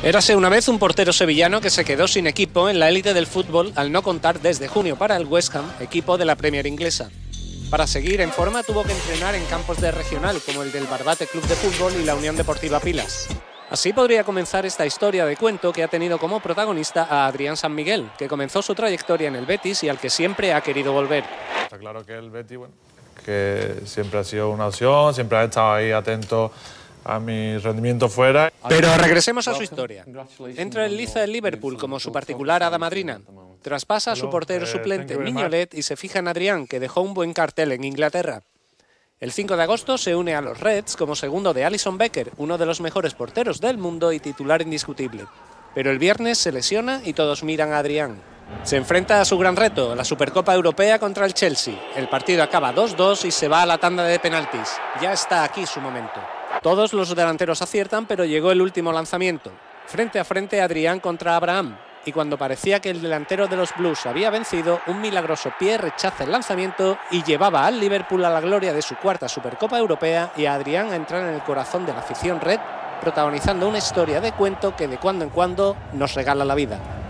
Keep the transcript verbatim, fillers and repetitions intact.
Érase una vez un portero sevillano que se quedó sin equipo en la élite del fútbol al no contar desde junio para el West Ham, equipo de la Premier inglesa. Para seguir en forma tuvo que entrenar en campos de regional como el del Barbate Club de Fútbol y la Unión Deportiva Pilas. Así podría comenzar esta historia de cuento que ha tenido como protagonista a Adrián San Miguel, que comenzó su trayectoria en el Betis y al que siempre ha querido volver. Está claro que el Betis, bueno, que siempre ha sido una opción, siempre ha estado ahí atento a mi rendimiento fuera. Pero regresemos a su historia. Entra en liza del Liverpool como su particular hada madrina. Traspasa a su portero suplente Mignolet y se fija en Adrián, que dejó un buen cartel en Inglaterra. El cinco de agosto se une a los Reds como segundo de Alisson Becker, uno de los mejores porteros del mundo y titular indiscutible. Pero el viernes se lesiona y todos miran a Adrián. Se enfrenta a su gran reto, la Supercopa Europea contra el Chelsea. El partido acaba dos dos y se va a la tanda de penaltis. Ya está aquí su momento. Todos los delanteros aciertan, pero llegó el último lanzamiento. Frente a frente Adrián contra Abraham. Y cuando parecía que el delantero de los Blues había vencido, un milagroso pie rechaza el lanzamiento y llevaba al Liverpool a la gloria de su cuarta Supercopa Europea y a Adrián a entrar en el corazón de la afición red, protagonizando una historia de cuento que de cuando en cuando nos regala la vida.